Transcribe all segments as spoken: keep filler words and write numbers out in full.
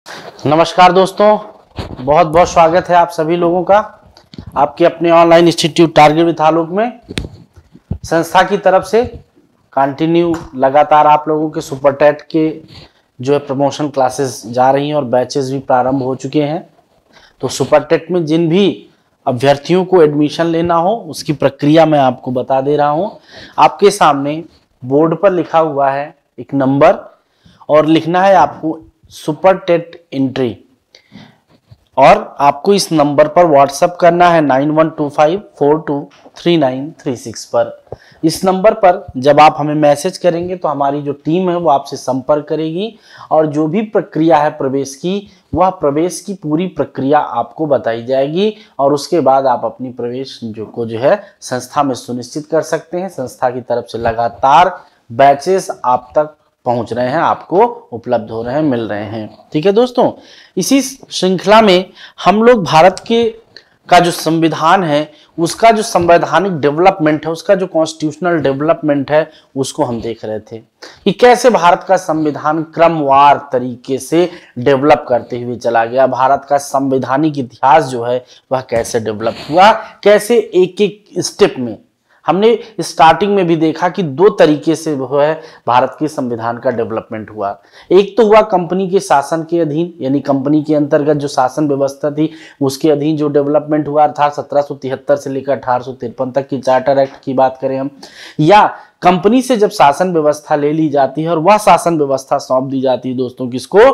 नमस्कार दोस्तों, बहुत बहुत स्वागत है आप सभी लोगों का आपके अपने online institute target with Alok में। संस्था की तरफ से कंटिन्यू लगातार आप लोगों के सुपर टेट के जो है प्रमोशन क्लासेस जा रही हैं और बैचेस भी प्रारंभ हो चुके हैं। तो सुपर टेट में जिन भी अभ्यर्थियों को एडमिशन लेना हो उसकी प्रक्रिया मैं आपको बता दे रहा हूँ। आपके सामने बोर्ड पर लिखा हुआ है एक नंबर और लिखना है आपको सुपर टेट एंट्री, और आपको इस नंबर पर व्हाट्सएप करना है nine one two five four two three nine three six पर। इस नंबर पर जब आप हमें मैसेज करेंगे तो हमारी जो टीम है वो आपसे संपर्क करेगी और जो भी प्रक्रिया है प्रवेश की, वह प्रवेश की पूरी प्रक्रिया आपको बताई जाएगी और उसके बाद आप अपनी प्रवेश जो को जो है संस्था में सुनिश्चित कर सकते हैं। संस्था की तरफ से लगातार बैचेस आप तक पहुंच रहे हैं, आपको उपलब्ध हो रहे हैं, मिल रहे हैं। ठीक है दोस्तों, इसी श्रृंखला में हम लोग भारत के का जो संविधान है उसका जो संवैधानिक डेवलपमेंट है, उसका जो कॉन्स्टिट्यूशनल डेवलपमेंट है उसको हम देख रहे थे कि कैसे भारत का संविधान क्रमवार तरीके से डेवलप करते हुए चला गया। भारत का संवैधानिक इतिहास जो है वह कैसे डेवलप हुआ, कैसे एक एक स्टेप में हमने स्टार्टिंग में भी देखा कि दो तरीके से वो है भारत के संविधान का डेवलपमेंट हुआ। एक तो हुआ कंपनी के शासन के अधीन, यानी कंपनी के अंतर्गत जो शासन व्यवस्था थी उसके अधीन जो डेवलपमेंट हुआ, अर्थात सत्रह सौ तिहत्तर से लेकर अठारह सौ तिरपन तक की चार्टर एक्ट की बात करें हम, या कंपनी से जब शासन व्यवस्था ले ली जाती है और वह शासन व्यवस्था सौंप दी जाती है दोस्तों किसको,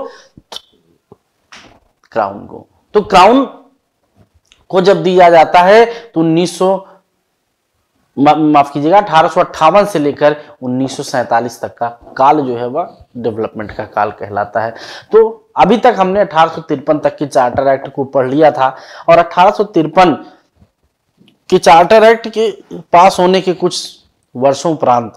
क्राउन को। तो क्राउन को जब दिया जाता है तो उन्नीस सौ माफ कीजिएगा अठारह सौ अट्ठावन से लेकर उन्नीस सौ सैंतालीस तक का काल जो है वह डेवलपमेंट का काल कहलाता है। तो अभी तक हमने अठारह सौ तिरपन तक के चार्टर एक्ट को पढ़ लिया था और अठारह सौ तिरपन के चार्टर एक्ट के पास होने के कुछ वर्षों उपरांत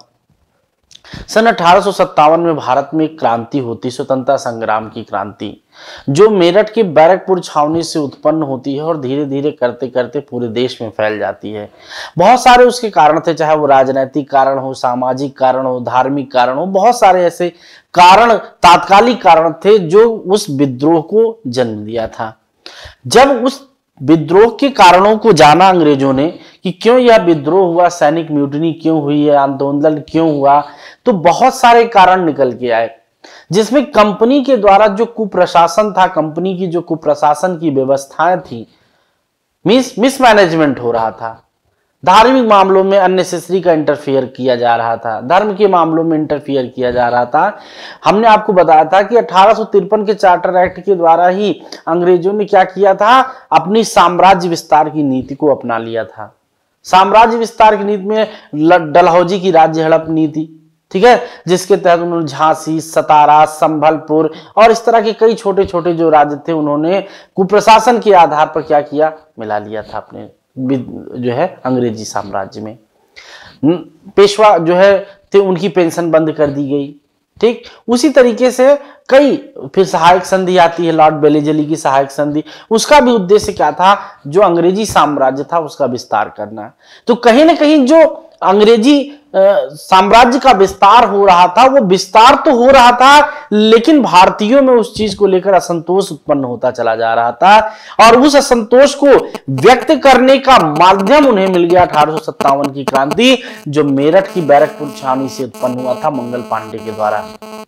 सन अठारह सौ सत्तावन में भारत में एक क्रांति होती, स्वतंत्रता संग्राम की क्रांति, जो मेरठ के बैरकपुर छावनी से उत्पन्न होती है और धीरे धीरे करते करते पूरे देश में फैल जाती है। बहुत सारे उसके कारण थे, चाहे वो राजनीतिक कारण हो, सामाजिक कारण हो, धार्मिक कारण हो, बहुत सारे ऐसे कारण तात्कालिक कारण थे जो उस विद्रोह को जन्म दिया था। जब उस विद्रोह के कारणों को जाना अंग्रेजों ने कि क्यों यह विद्रोह हुआ, सैनिक म्यूटिनी क्यों हुई है, आंदोलन क्यों हुआ, तो बहुत सारे कारण निकल के आए, जिसमें कंपनी के द्वारा जो कुप्रशासन था, कंपनी की जो कुप्रशासन की व्यवस्थाएं थी, मिस मिसमैनेजमेंट हो रहा था। धार्मिक मामलों में अननेसेसरी का इंटरफेयर किया जा रहा था, धर्म के मामलों में इंटरफेयर किया जा रहा था। हमने आपको बताया था कि अठारह सौ तिरपन के चार्टर एक्ट के द्वारा ही अंग्रेजों ने क्या किया था, अपनी साम्राज्य विस्तार की नीति को अपना लिया था। साम्राज्य विस्तार की नीति में डलहौजी की राज्य हड़प नीति, ठीक है, जिसके तहत उन्होंने झांसी, सतारा, संभलपुर और इस तरह के कई छोटे छोटे जो राज्य थे उन्होंने कुप्रशासन के आधार पर क्या किया, मिला लिया था अपने जो है अंग्रेजी साम्राज्य में। पेशवा जो है थे उनकी पेंशन बंद कर दी गई। ठीक उसी तरीके से कई फिर सहायक संधि आती है, लॉर्ड बेलेजली की सहायक संधि, उसका भी उद्देश्य क्या था, जो अंग्रेजी साम्राज्य था उसका विस्तार करना। तो कहीं ना कहीं जो अंग्रेजी साम्राज्य का विस्तार हो रहा था वो विस्तार तो हो रहा था, लेकिन भारतीयों में उस चीज को लेकर असंतोष उत्पन्न होता चला जा रहा था और उस असंतोष को व्यक्त करने का माध्यम उन्हें मिल गया अठारह सौ सत्तावन की क्रांति, जो मेरठ की बैरकपुर छावनी से उत्पन्न हुआ था मंगल पांडे के द्वारा,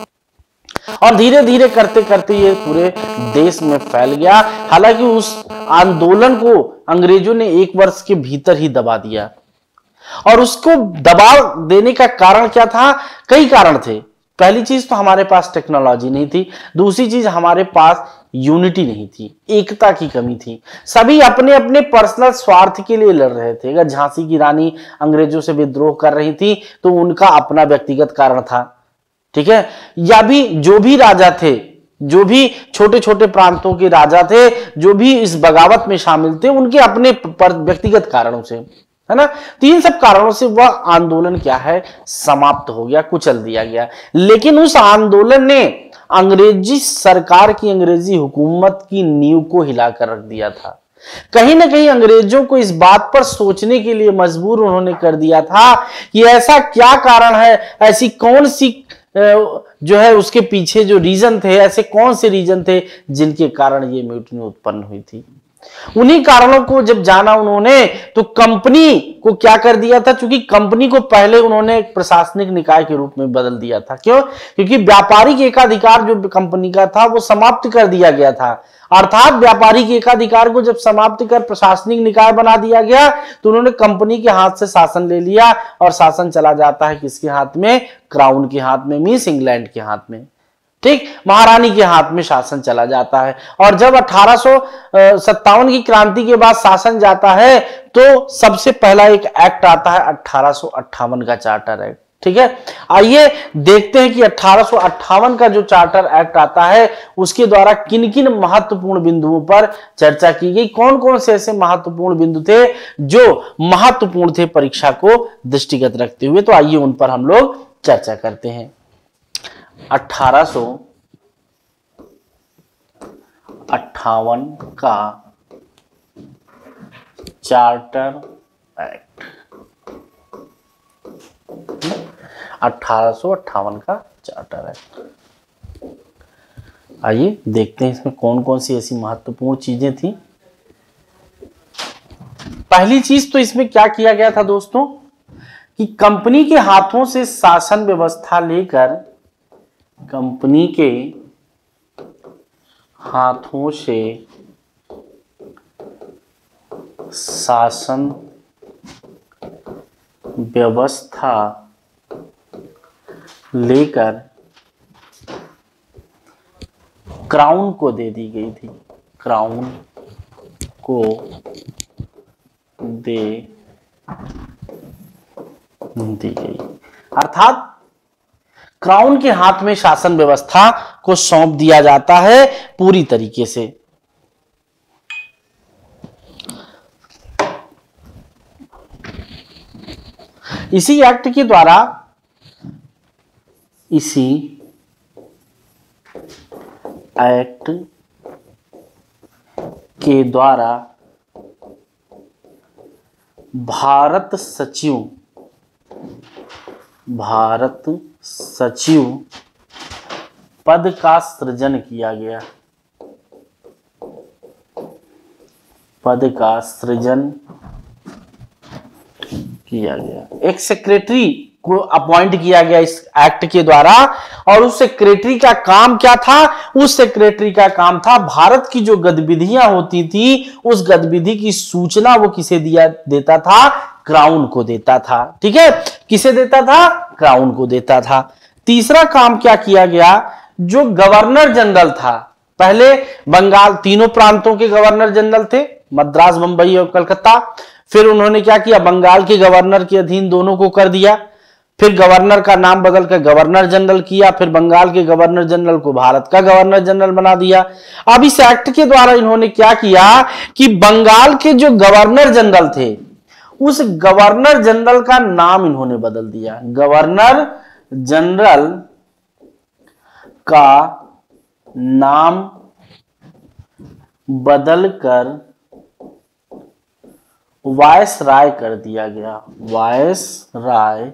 और धीरे धीरे करते करते ये पूरे देश में फैल गया। हालांकि उस आंदोलन को अंग्रेजों ने एक वर्ष के भीतर ही दबा दिया, और उसको दबाव देने का कारण क्या था, कई कारण थे। पहली चीज तो हमारे पास टेक्नोलॉजी नहीं थी, दूसरी चीज हमारे पास यूनिटी नहीं थी, एकता की कमी थी। सभी अपने अपने पर्सनल स्वार्थ के लिए लड़ रहे थे। अगर झांसी की रानी अंग्रेजों से विद्रोह कर रही थी तो उनका अपना व्यक्तिगत कारण था, ठीक है, या भी जो भी राजा थे, जो भी छोटे छोटे प्रांतों के राजा थे, जो भी इस बगावत में शामिल थे, उनके अपने व्यक्तिगत कारणों से, है ना, तीन सब कारणों से वह आंदोलन क्या है, समाप्त हो गया, कुचल दिया गया। लेकिन उस आंदोलन ने अंग्रेजी सरकार की, अंग्रेजी हुकूमत की नींव को हिलाकर रख दिया था। कहीं ना कहीं अंग्रेजों को इस बात पर सोचने के लिए मजबूर उन्होंने कर दिया था कि ऐसा क्या कारण है, ऐसी कौन सी जो है उसके पीछे जो रीजन थे, ऐसे कौन से रीजन थे जिनके कारण ये म्यूटनी उत्पन्न हुई थी। उन्हीं कारणों को जब जाना उन्होंने तो कंपनी को क्या कर दिया था, क्योंकि कंपनी को पहले उन्होंने एक प्रशासनिक निकाय के रूप में बदल दिया था। क्यों? क्योंकि व्यापारिक एकाधिकार जो कंपनी का था वो समाप्त कर दिया गया था। अर्थात व्यापारिक एकाधिकार को जब समाप्त कर प्रशासनिक निकाय बना दिया गया तो उन्होंने कंपनी के हाथ से शासन ले लिया, और शासन चला जाता है किसके हाथ में? क्राउन के हाथ में, मींस इंग्लैंड के हाथ में। ठीक, महारानी के हाथ में शासन चला जाता है। और जब अठारह सौ सत्तावन की क्रांति के बाद शासन जाता है तो सबसे पहला एक एक्ट आता है अठारह सौ अट्ठावन का चार्टर एक्ट। ठीक है, आइए देखते हैं कि अठारह सौ अट्ठावन का जो चार्टर एक्ट आता है उसके द्वारा किन किन महत्वपूर्ण बिंदुओं पर चर्चा की गई, कौन कौन से ऐसे महत्वपूर्ण बिंदु थे जो महत्वपूर्ण थे परीक्षा को दृष्टिगत रखते हुए। तो आइए उन पर हम लोग चर्चा करते हैं। अठारह सौ अट्ठावन का चार्टर एक्ट, अठारह सौ अट्ठावन का चार्टर एक्ट। आइए देखते हैं इसमें कौन कौन सी ऐसी महत्वपूर्ण चीजें थी। पहली चीज तो इसमें क्या किया गया था दोस्तों कि कंपनी के हाथों से शासन व्यवस्था लेकर, कंपनी के हाथों से शासन व्यवस्था लेकर क्राउन को दे दी गई थी, क्राउन को दे दी गई। अर्थात क्राउन के हाथ में शासन व्यवस्था को सौंप दिया जाता है पूरी तरीके से। इसी एक्ट के द्वारा इसी एक्ट के द्वारा भारत सचिव भारत सचिव पद का सृजन किया गया, पद का सृजन किया गया। एक सेक्रेटरी को अपॉइंट किया गया इस एक्ट के द्वारा, और उस सेक्रेटरी का काम क्या था? उस सेक्रेटरी का काम था भारत की जो गतिविधियां होती थी उस गतिविधि की सूचना वो किसे दिया देता था? क्राउन को देता था। ठीक है, किसे देता था? क्राउन को देता था। तीसरा काम क्या किया गया? जो गवर्नर जनरल था, पहले बंगाल तीनों प्रांतों के गवर्नर जनरल थे, मद्रास, बंबई और कलकत्ता। फिर उन्होंने क्या किया? बंगाल के गवर्नर के अधीन दोनों को कर दिया। फिर गवर्नर का नाम बदलकर गवर्नर जनरल किया। फिर बंगाल के गवर्नर जनरल को भारत का गवर्नर जनरल बना दिया। अब इस एक्ट के द्वारा इन्होंने क्या किया कि बंगाल के जो गवर्नर जनरल थे उस गवर्नर जनरल का नाम इन्होंने बदल दिया। गवर्नर जनरल का नाम बदलकर वायस राय कर दिया गया, वायस राय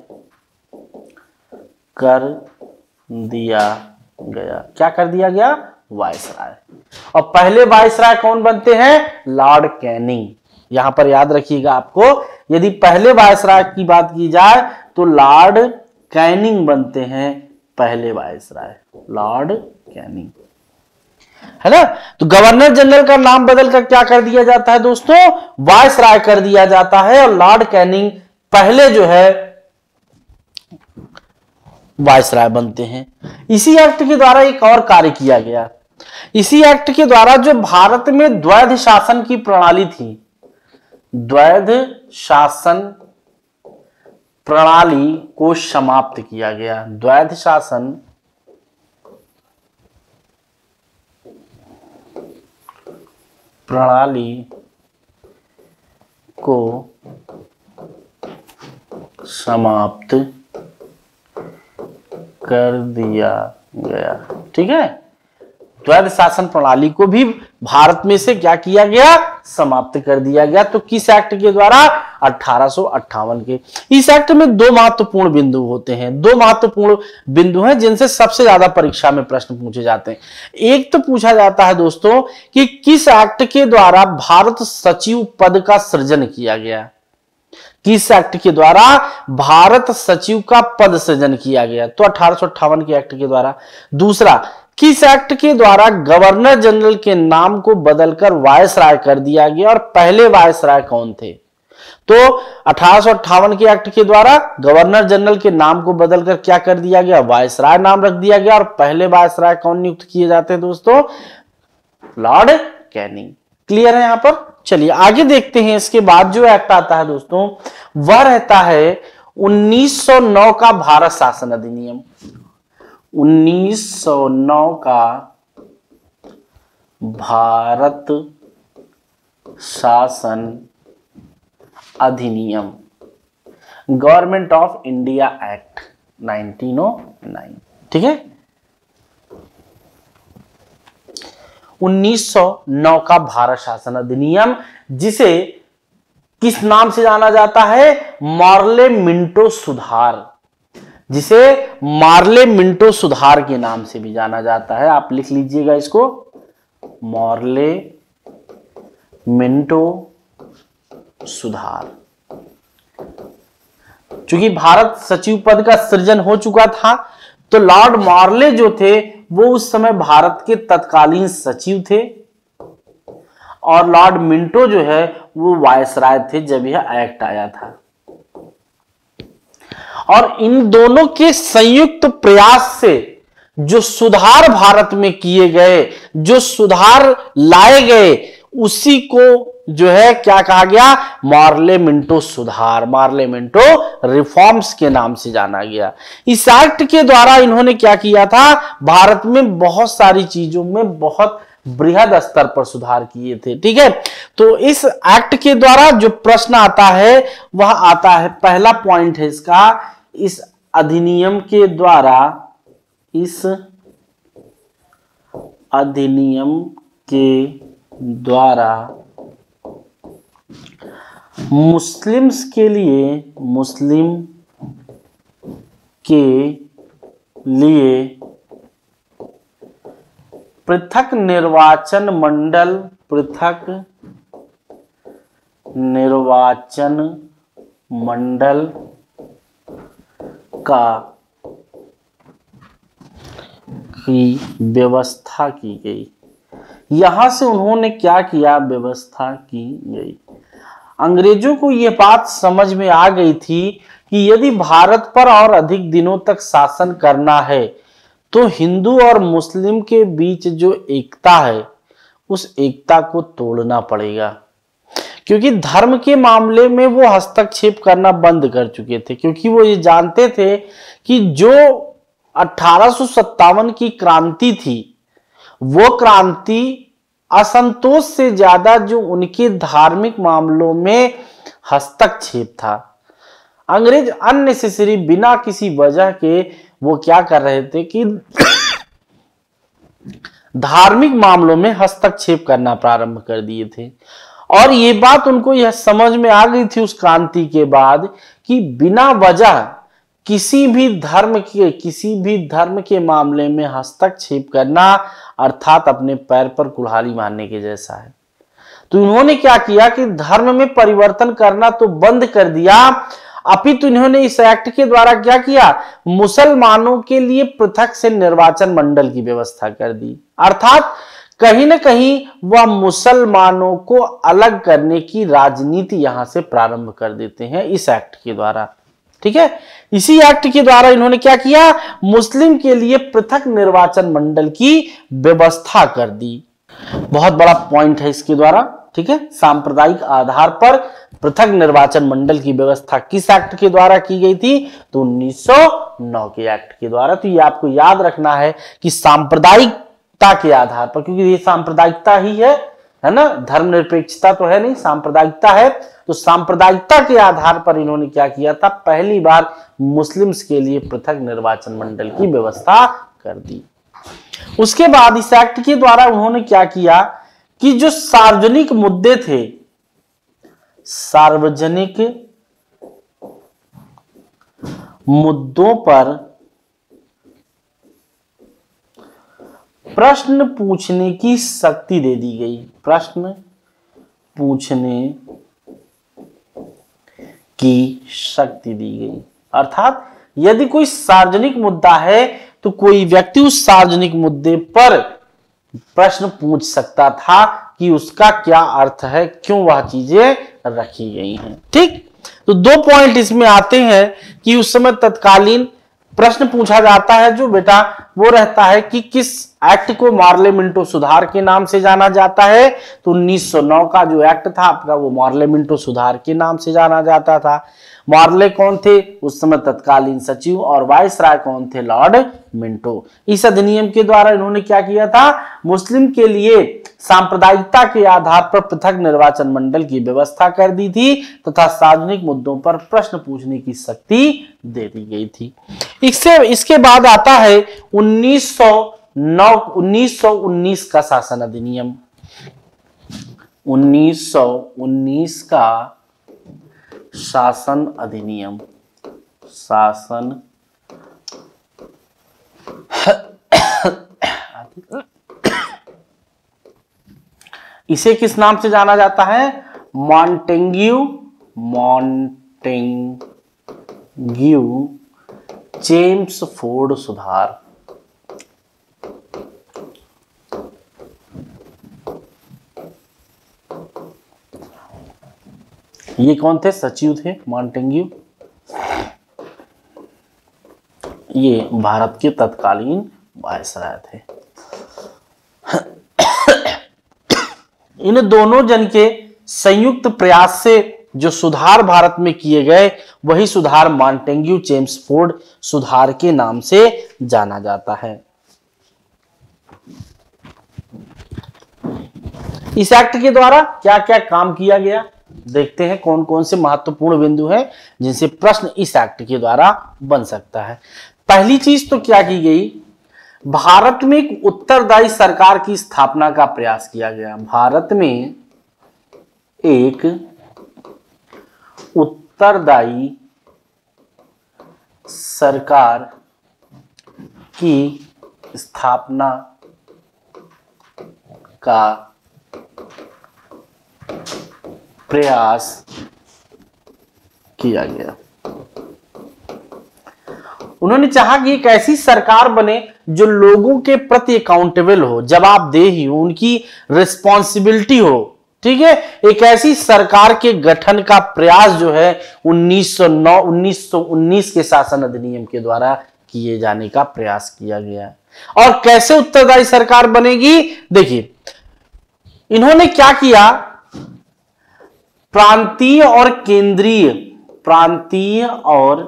कर दिया गया। क्या कर दिया गया? Viceroy. और पहले वायस राय कौन बनते हैं? Lord Canning. यहां पर याद रखिएगा, आपको यदि पहले वायस राय की बात की जाए तो लॉर्ड कैनिंग बनते हैं पहले वायस राय, लॉर्ड कैनिंग, है ना। तो गवर्नर जनरल का नाम बदलकर क्या कर दिया जाता है दोस्तों? वायस राय कर दिया जाता है, और लॉर्ड कैनिंग पहले जो है वायस राय बनते हैं। इसी एक्ट के द्वारा एक और कार्य किया गया। इसी एक्ट के द्वारा जो भारत में द्वैध शासन की प्रणाली थी, द्वैध शासन प्रणाली को समाप्त किया गया। द्वैध शासन प्रणाली को समाप्त कर दिया गया। ठीक है, द्वैध शासन प्रणाली को भी भारत में से क्या किया गया? समाप्त कर दिया गया। तो किस एक्ट के द्वारा? अठारह सौ अट्ठावन के। इस एक्ट में दो महत्वपूर्ण बिंदु होते हैं, दो महत्वपूर्ण बिंदु हैं जिनसे सबसे ज्यादा परीक्षा में प्रश्न पूछे जाते हैं। एक तो पूछा जाता है दोस्तों कि किस एक्ट के द्वारा भारत सचिव पद का सृजन किया गया, किस एक्ट के द्वारा भारत सचिव का पद सृजन किया गया? तो अठारह सौ अट्ठावन के एक्ट के द्वारा। दूसरा, किस एक्ट के द्वारा गवर्नर जनरल के नाम को बदलकर वायसराय कर दिया गया और पहले वायसराय कौन थे? तो अठारह सौ अट्ठावन के एक्ट के द्वारा गवर्नर जनरल के नाम को बदलकर क्या कर दिया गया? वायसराय नाम रख दिया गया। और पहले वायसराय कौन नियुक्त किए जाते हैं दोस्तों? Lord Canning. क्लियर है यहां पर? चलिए आगे देखते हैं। इसके बाद जो एक्ट आता है दोस्तों वह रहता है उन्नीस सौ नौ का भारत शासन अधिनियम। उन्नीस सौ नौ का भारत शासन अधिनियम, government of India act nineteen O nine. ठीक है, उन्नीस सौ नौ का भारत शासन अधिनियम, जिसे किस नाम से जाना जाता है? मार्ले मिंटो सुधार, जिसे मार्ले मिंटो सुधार के नाम से भी जाना जाता है। आप लिख लीजिएगा इसको, मार्ले मिंटो सुधार। चूंकि भारत सचिव पद का सृजन हो चुका था, तो लॉर्ड मार्ले जो थे वो उस समय भारत के तत्कालीन सचिव थे और लॉर्ड मिंटो जो है वो वायसराय थे जब यह एक्ट आया था। और इन दोनों के संयुक्त प्रयास से जो सुधार भारत में किए गए, जो सुधार लाए गए, उसी को जो है क्या कहा गया? मार्ले मिंटो सुधार, मार्ले मिंटो रिफॉर्म्स के नाम से जाना गया। इस एक्ट के द्वारा इन्होंने क्या किया था? भारत में बहुत सारी चीजों में बहुत बृहद स्तर पर सुधार किए थे। ठीक है, तो इस एक्ट के द्वारा जो प्रश्न आता है वह आता है, पहला पॉइंट है इसका, इस अधिनियम के द्वारा, इस अधिनियम के द्वारा मुस्लिम्स के लिए, मुस्लिम के लिए पृथक निर्वाचन मंडल, पृथक निर्वाचन मंडल का की व्यवस्था की गई। यहां से उन्होंने क्या किया? व्यवस्था की गई। अंग्रेजों को यह बात समझ में आ गई थी कि यदि भारत पर और अधिक दिनों तक शासन करना है तो हिंदू और मुस्लिम के बीच जो एकता है उस एकता को तोड़ना पड़ेगा, क्योंकि धर्म के मामले में वो हस्तक्षेप करना बंद कर चुके थे। क्योंकि वो ये जानते थे कि जो अठारह सौ सत्तावन की क्रांति थी वो क्रांति असंतोष से ज्यादा जो उनके धार्मिक मामलों में हस्तक्षेप था। अंग्रेज अननेसेसरी, बिना किसी वजह के वो क्या कर रहे थे कि धार्मिक मामलों में हस्तक्षेप करना प्रारंभ कर दिए थे। और ये बात उनको यह समझ में आ गई थी उस क्रांति के बाद कि बिना वजह किसी भी धर्म के किसी भी धर्म के मामले में हस्तक्षेप करना अर्थात अपने पैर पर कुल्हाड़ी मारने के जैसा है। तो इन्होंने क्या किया कि धर्म में परिवर्तन करना तो बंद कर दिया, अपितु इन्होंने इस एक्ट के द्वारा क्या किया? मुसलमानों के लिए पृथक से निर्वाचन मंडल की व्यवस्था कर दी। अर्थात कहीं ना कहीं वह मुसलमानों को अलग करने की राजनीति यहां से प्रारंभ कर देते हैं इस एक्ट के द्वारा। ठीक है, इसी एक्ट के द्वारा इन्होंने क्या किया? मुस्लिम के लिए पृथक निर्वाचन मंडल की व्यवस्था कर दी। बहुत बड़ा पॉइंट है इसके द्वारा। ठीक है, सांप्रदायिक आधार पर पृथक निर्वाचन मंडल की व्यवस्था किस एक्ट के द्वारा की गई थी? तो उन्नीस सौ नौ के एक्ट के द्वारा। तो ये आपको याद रखना है कि सांप्रदायिकता के आधार पर, क्योंकि ये सांप्रदायिकता ही है है ना, धर्मनिरपेक्षता तो है नहीं, सांप्रदायिकता है। तो सांप्रदायिकता के आधार पर इन्होंने क्या किया था? पहली बार मुस्लिम्स के लिए पृथक निर्वाचन मंडल की व्यवस्था कर दी। उसके बाद इस एक्ट के द्वारा उन्होंने क्या किया कि जो सार्वजनिक मुद्दे थे, सार्वजनिक मुद्दों पर प्रश्न पूछने की शक्ति दे दी गई। प्रश्न पूछने की शक्ति दी गई, अर्थात यदि कोई सार्वजनिक मुद्दा है तो कोई व्यक्ति उस सार्वजनिक मुद्दे पर प्रश्न पूछ सकता था कि उसका क्या अर्थ है, क्यों वह चीजें रखी गई हैं। ठीक, तो दो पॉइंट इसमें आते हैं कि उस समय तत्कालीन प्रश्न पूछा जाता है जो बेटा वो रहता है कि किस एक्ट को मार्ले मिंटो सुधार के नाम से जाना जाता है। तो उन्नीस सौ नौ का जो एक्ट था आपका वो मार्ले मिंटो सुधार के नाम से जाना जाता था। मार्ले कौन थे उस समय तत्कालीन सचिव, और वायसराय कौन थे, लॉर्ड मिंटो। इस अधिनियम के द्वारा इन्होंने क्या किया था, मुस्लिम के लिए सांप्रदायिकता के आधार पर पृथक निर्वाचन मंडल की व्यवस्था कर दी थी तथा सार्वजनिक मुद्दों पर प्रश्न पूछने की शक्ति दे दी गई थी। इससे इसके बाद आता है उन्नीस सौ नौ उन्नीस सौ उन्नीस का शासन अधिनियम। उन्नीस सौ उन्नीस का शासन अधिनियम। शासन इसे किस नाम से जाना जाता है, मॉन्टेग्यू मॉन्टेग्यू चेम्सफोर्ड सुधार। ये कौन थे, सचिव थे मॉन्टेग्यू, ये भारत के तत्कालीन वायसराय थे। इन दोनों जन के संयुक्त प्रयास से जो सुधार भारत में किए गए वही सुधार मॉन्टेग्यू चेम्सफोर्ड सुधार के नाम से जाना जाता है। इस एक्ट के द्वारा क्या क्या काम किया गया, देखते हैं कौन कौन से महत्वपूर्ण बिंदु हैं जिनसे प्रश्न इस एक्ट के द्वारा बन सकता है। पहली चीज तो क्या की गई, भारत में एक उत्तरदायी सरकार की स्थापना का प्रयास किया गया। भारत में एक उत्तरदायी सरकार की स्थापना का प्रयास किया गया। उन्होंने चाहा कि एक ऐसी सरकार बने जो लोगों के प्रति अकाउंटेबल हो, जवाबदेही हो, उनकी रिस्पॉन्सिबिलिटी हो। ठीक है, एक ऐसी सरकार के गठन का प्रयास जो है उन्नीस सौ नौ उन्नीस सौ उन्नीस के शासन अधिनियम के द्वारा किए जाने का प्रयास किया गया। और कैसे उत्तरदायी सरकार बनेगी, देखिए इन्होंने क्या किया, प्रांतीय और केंद्रीय प्रांतीय और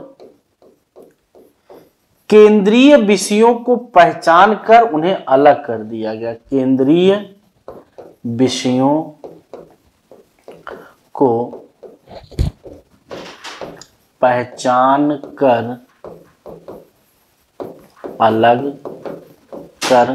केंद्रीय विषयों को पहचान कर उन्हें अलग कर दिया गया। केंद्रीय विषयों को पहचान कर अलग कर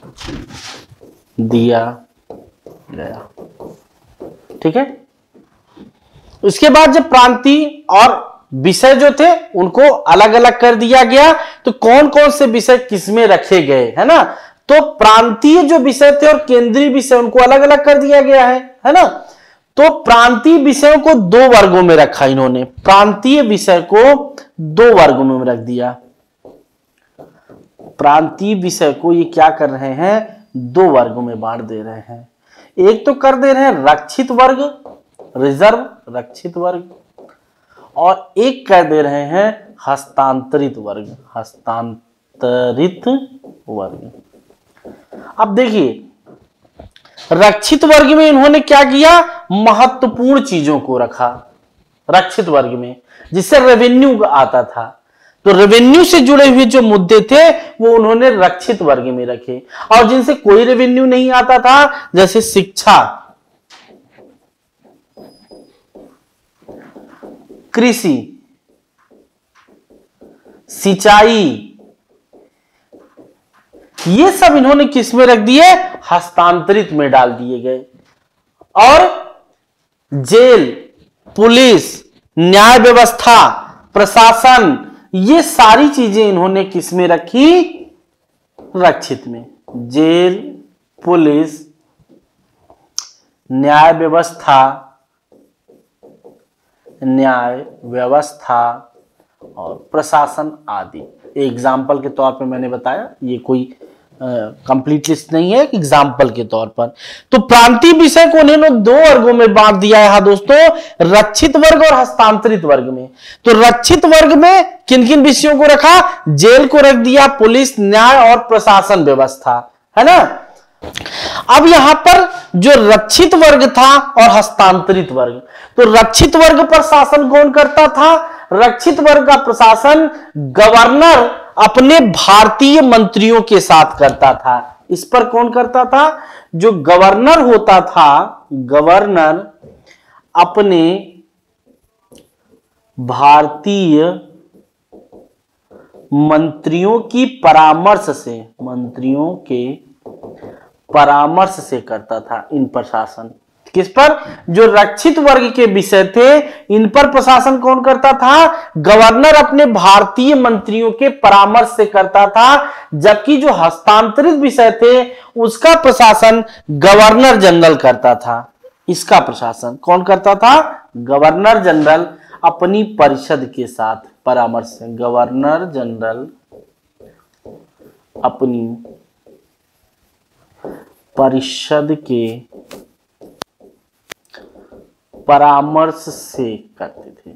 दिया गया। ठीक है, उसके बाद जब प्रांतीय और विषय जो थे उनको अलग अलग कर दिया गया, तो कौन कौन से विषय किसमें रखे गए, है ना। तो प्रांतीय जो विषय थे और केंद्रीय विषय उनको अलग अलग कर दिया गया है है ना। तो प्रांतीय विषयों को दो वर्गों में रखा इन्होंने, प्रांतीय विषय को दो वर्गों में रख दिया। प्रांतीय विषय को ये क्या कर रहे हैं, दो वर्गों में बांट दे रहे हैं। एक तो कर दे रहे हैं रक्षित वर्ग, रिजर्व रक्षित वर्ग, और एक कह दे रहे हैं हस्तांतरित वर्ग, हस्तांतरित वर्ग। अब देखिए रक्षित वर्ग में इन्होंने क्या किया, महत्वपूर्ण चीजों को रखा रक्षित वर्ग में, जिससे रेवेन्यू आता था। तो रेवेन्यू से जुड़े हुए जो मुद्दे थे वो उन्होंने रक्षित वर्ग में रखे, और जिनसे कोई रेवेन्यू नहीं आता था जैसे शिक्षा, कृषि, सिंचाई, ये सब इन्होंने किस में रख दिए? हस्तांतरित में डाल दिए गए। और जेल, पुलिस, न्याय व्यवस्था, प्रशासन, ये सारी चीजें इन्होंने किस में रखी? रक्षित में। जेल, पुलिस, न्याय व्यवस्था, न्याय व्यवस्था और प्रशासन आदि। एग्जाम्पल के तौर पे मैंने बताया, ये कोई कंप्लीट लिस्ट नहीं है, एग्जाम्पल के तौर पर। तो प्रांतीय विषय को उन्होंने दो वर्गों में बांट दिया है दोस्तों, रक्षित वर्ग और हस्तांतरित वर्ग में। तो रक्षित वर्ग में किन किन विषयों को रखा? जेल को रख दिया, पुलिस, न्याय और प्रशासन व्यवस्था, है ना। अब यहां पर जो रक्षित वर्ग था और हस्तांतरित वर्ग, तो रक्षित वर्ग पर शासन कौन करता था? रक्षित वर्ग का प्रशासन गवर्नर अपने भारतीय मंत्रियों के साथ करता था। इस पर कौन करता था? जो गवर्नर होता था, गवर्नर अपने भारतीय मंत्रियों की परामर्श से, मंत्रियों के परामर्श से करता था इन प्रशासन। किस पर? जो रक्षित वर्ग के विषय थे, इन पर प्रशासन कौन करता था? गवर्नर अपने भारतीय मंत्रियों के परामर्श से करता था। जबकि जो हस्तांतरित विषय थे, उसका प्रशासन गवर्नर जनरल करता था। इसका प्रशासन कौन करता था? गवर्नर जनरल अपनी परिषद के साथ परामर्श से। गवर्नर जनरल अपनी परिषद के परामर्श से करते थे।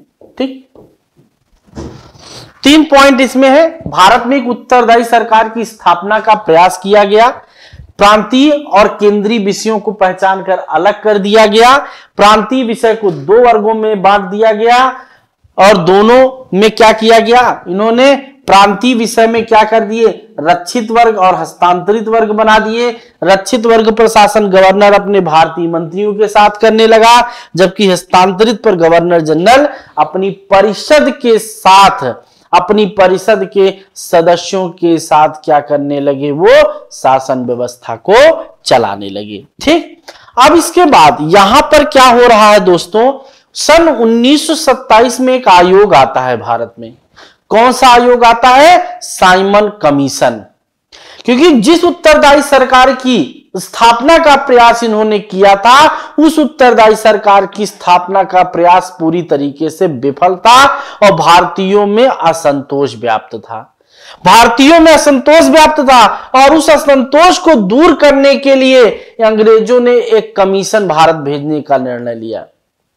ठीक, तीन पॉइंट इसमें है। भारत में एक उत्तरदायी सरकार की स्थापना का प्रयास किया गया। प्रांतीय और केंद्रीय विषयों को पहचान कर अलग कर दिया गया। प्रांतीय विषय को दो वर्गों में बांट दिया गया और दोनों में क्या किया गया? इन्होंने प्रांतीय विषय में क्या कर दिए? रक्षित वर्ग और हस्तांतरित वर्ग बना दिए। रक्षित वर्ग प्रशासन गवर्नर अपने भारतीय मंत्रियों के साथ करने लगा, जबकि हस्तांतरित पर गवर्नर जनरल अपनी परिषद के साथ, अपनी परिषद के सदस्यों के साथ क्या करने लगे? वो शासन व्यवस्था को चलाने लगे। ठीक, अब इसके बाद यहां पर क्या हो रहा है दोस्तों? सन उन्नीस सौ सत्ताईस में एक आयोग आता है भारत में। कौन सा आयोग आता है? Simon commission. क्योंकि जिस उत्तरदायी सरकार की स्थापना का प्रयास इन्होंने किया था, उस उत्तरदायी सरकार की स्थापना का प्रयास पूरी तरीके से विफल था और भारतीयों में असंतोष व्याप्त था। भारतीयों में असंतोष व्याप्त था और उस असंतोष को दूर करने के लिए अंग्रेजों ने एक कमीशन भारत भेजने का निर्णय लिया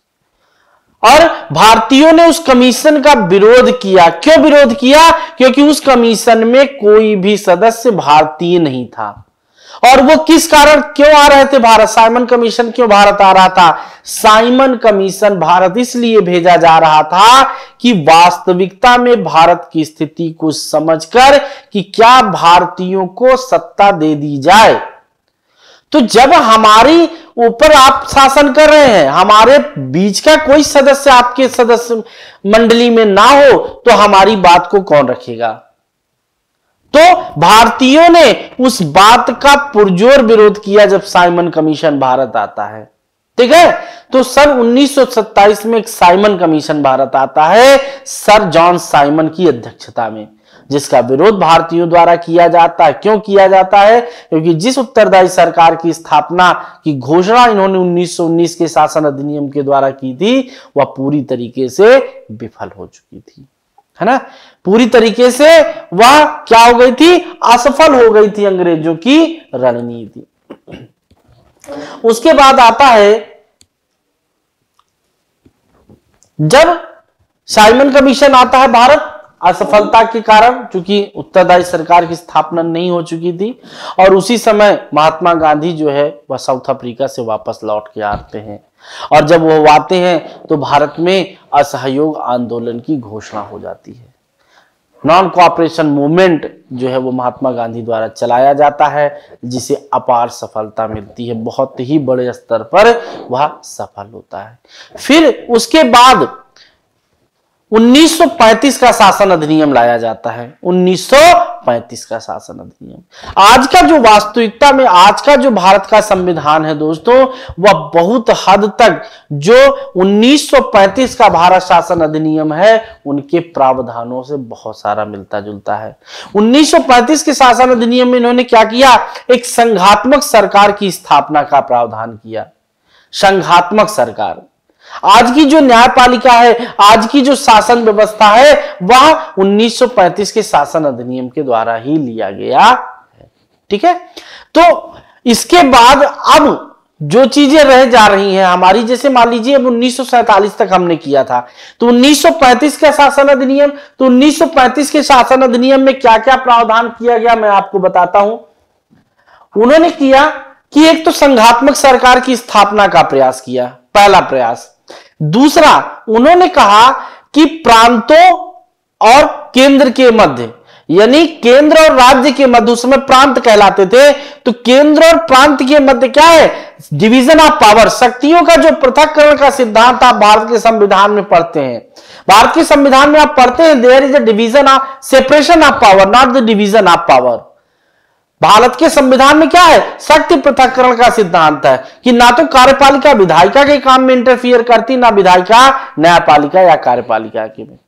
और भारतीयों ने उस कमीशन का विरोध किया। क्यों विरोध किया? क्योंकि उस कमीशन में कोई भी सदस्य भारतीय नहीं था। और वो किस कारण क्यों आ रहे थे भारत? साइमन कमीशन क्यों भारत आ रहा था? साइमन कमीशन भारत इसलिए भेजा जा रहा था कि वास्तविकता में भारत की स्थिति को समझकर कि क्या भारतीयों को सत्ता दे दी जाए। तो जब हमारी ऊपर आप शासन कर रहे हैं, हमारे बीच का कोई सदस्य आपके सदस्य मंडली में ना हो, तो हमारी बात को कौन रखेगा? तो भारतीयों ने उस बात का पुरजोर विरोध किया जब साइमन कमीशन भारत आता है। ठीक है, तो सन उन्नीस सौ सत्ताईस में एक साइमन कमीशन भारत आता है सर जॉन साइमन की अध्यक्षता में, जिसका विरोध भारतीयों द्वारा किया जाता है। क्यों किया जाता है? क्योंकि जिस उत्तरदायी सरकार की स्थापना की घोषणा इन्होंने उन्नीस सौ उन्नीस के शासन अधिनियम के द्वारा की थी, वह पूरी तरीके से विफल हो चुकी थी, है ना। पूरी तरीके से वह क्या हो गई थी? असफल हो गई थी अंग्रेजों की रणनीति। उसके बाद आता है, जब साइमन कमीशन आता है भारत, असफलता के कारण, क्योंकि उत्तरदायी सरकार की स्थापना नहीं हो चुकी थी, और उसी समय महात्मा गांधी जो है वह साउथ अफ्रीका से वापस लौट के आते हैं, और जब वो आते हैं तो भारत में असहयोग आंदोलन की घोषणा हो जाती है। नॉन कोऑपरेशन मूवमेंट जो है वो महात्मा गांधी द्वारा चलाया जाता है, जिसे अपार सफलता मिलती है, बहुत ही बड़े स्तर पर वह सफल होता है। फिर उसके बाद उन्नीस सौ पैंतीस का शासन अधिनियम लाया जाता है। उन्नीस सौ पैंतीस का शासन अधिनियम। आज का जो वास्तविकता में आज का जो भारत का संविधान है दोस्तों, वह बहुत हद तक जो उन्नीस सौ पैंतीस का भारत शासन अधिनियम है उनके प्रावधानों से बहुत सारा मिलता जुलता है। उन्नीस सौ पैंतीस के शासन अधिनियम में इन्होंने क्या किया, एक संघात्मक सरकार की स्थापना का प्रावधान किया। संघात्मक सरकार, आज की जो न्यायपालिका है, आज की जो शासन व्यवस्था है, वह उन्नीस सौ पैंतीस के शासन अधिनियम के द्वारा ही लिया गया है। ठीक है, तो इसके बाद अब जो चीजें रह जा रही हैं हमारी, जैसे मान लीजिए अब उन्नीस सौ सैंतालीस तक हमने किया था, तो उन्नीस सौ पैंतीस का शासन अधिनियम, तो उन्नीस सौ पैंतीस के शासन अधिनियम में क्या क्या प्रावधान किया गया मैं आपको बताता हूं। उन्होंने किया कि एक तो संघात्मक सरकार की स्थापना का प्रयास किया, पहला प्रयास। दूसरा, उन्होंने कहा कि प्रांतों और केंद्र के मध्य, यानी केंद्र और राज्य के मध्य, उस समय प्रांत कहलाते थे, तो केंद्र और प्रांत के मध्य क्या है, डिवीजन ऑफ पावर, शक्तियों का जो पृथक्करण का सिद्धांत आप भारत के संविधान में पढ़ते हैं। भारत के संविधान में आप पढ़ते हैं there is a division of separation of power, not the division of power. Bharat के संविधान में क्या है, शक्ति पृथक्करण का सिद्धांत है कि ना तो कार्यपालिका विधायिका के काम में इंटरफियर करती, ना विधायिका न्यायपालिका या कार्यपालिका के में।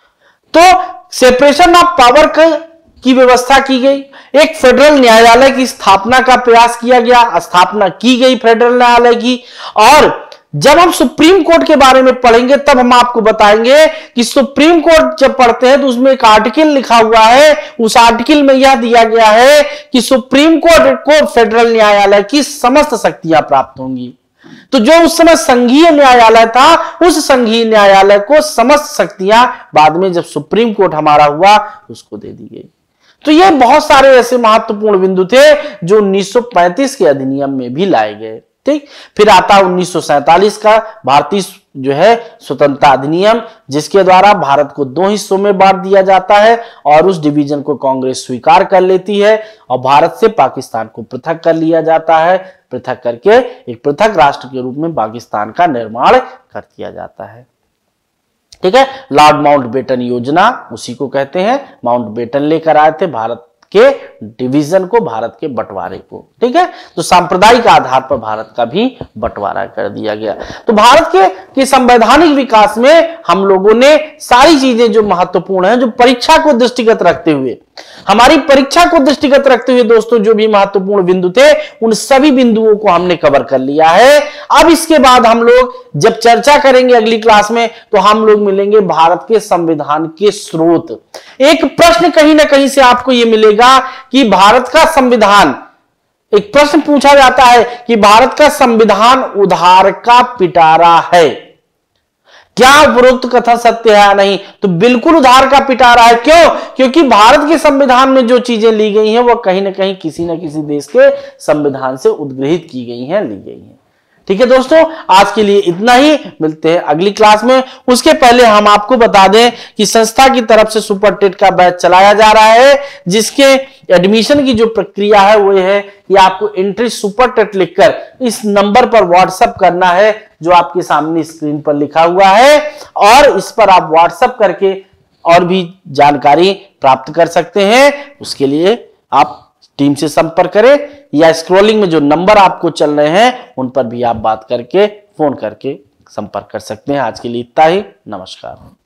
तो सेपरेशन ऑफ पावर की व्यवस्था की गई। एक फेडरल न्यायालय की स्थापना का प्रयास किया गया, स्थापना की गई फेडरल न्यायालय की। और जब हम सुप्रीम कोर्ट के बारे में पढ़ेंगे तब हम आपको बताएंगे कि सुप्रीम कोर्ट जब पढ़ते हैं तो उसमें एक आर्टिकल लिखा हुआ है, उस आर्टिकल में यह दिया गया है कि सुप्रीम कोर्ट को फेडरल न्यायालय की समस्त शक्तियां प्राप्त होंगी। तो जो उस समय संघीय न्यायालय था, उस संघीय न्यायालय को समस्त शक्तियां बाद में जब सुप्रीम कोर्ट हमारा हुआ उसको दे दी गई। तो ये बहुत सारे ऐसे महत्वपूर्ण बिंदु थे जो उन्नीस सौ पैंतीस के अधिनियम में भी लाए गए। ठीक, फिर आता है उन्नीस सौ सैंतालीस का भारतीय जो है स्वतंत्रता अधिनियम, जिसके द्वारा भारत को दो हिस्सों में बांट दिया जाता है और उस डिवीजन को कांग्रेस स्वीकार कर लेती है और भारत से पाकिस्तान को पृथक कर लिया जाता है। पृथक करके एक पृथक राष्ट्र के रूप में पाकिस्तान का निर्माण कर दिया जाता है। ठीक है, लॉर्ड माउंटबेटन योजना उसी को कहते हैं। माउंटबेटन लेकर आए थे भारत के डिवीजन को, भारत के बंटवारे को। ठीक है, तो सांप्रदायिक आधार पर भारत का भी बंटवारा कर दिया गया। तो भारत के, के संवैधानिक विकास में हम लोगों ने सारी चीजें जो महत्वपूर्ण है, जो परीक्षा को दृष्टिगत रखते हुए, हमारी परीक्षा को दृष्टिगत रखते हुए दोस्तों जो भी महत्वपूर्ण बिंदु थे उन सभी बिंदुओं को हमने कवर कर लिया है। अब इसके बाद हम लोग जब चर्चा करेंगे अगली क्लास में तो हम लोग मिलेंगे भारत के संविधान के स्रोत। एक प्रश्न कहीं ना कहीं से आपको यह मिलेगा कि भारत का संविधान, एक प्रश्न पूछा जाता है कि भारत का संविधान उधार का पिटारा है, क्या उपरोक्त कथन सत्य है या नहीं? तो बिल्कुल उधार का पिटारा है। क्यों? क्योंकि भारत के संविधान में जो चीजें ली गई हैं वह कहीं ना कहीं किसी न किसी देश के संविधान से उद्ग्रहित की गई हैं, ली गई हैं। ठीक है दोस्तों, आज के लिए इतना ही, मिलते हैं अगली क्लास में। उसके पहले हम आपको बता दें कि संस्था की तरफ से सुपर टेट का बैच चलाया जा रहा है, जिसके एडमिशन की जो प्रक्रिया है वो है कि आपको एंट्री सुपर टेट लिखकर इस नंबर पर व्हाट्सएप करना है जो आपके सामने स्क्रीन पर लिखा हुआ है, और इस पर आप व्हाट्सएप करके और भी जानकारी प्राप्त कर सकते हैं। उसके लिए आप टीम से संपर्क करें या स्क्रॉलिंग में जो नंबर आपको चल रहे हैं उन पर भी आप बात करके, फोन करके संपर्क कर सकते हैं। आज के लिए इतना ही, नमस्कार।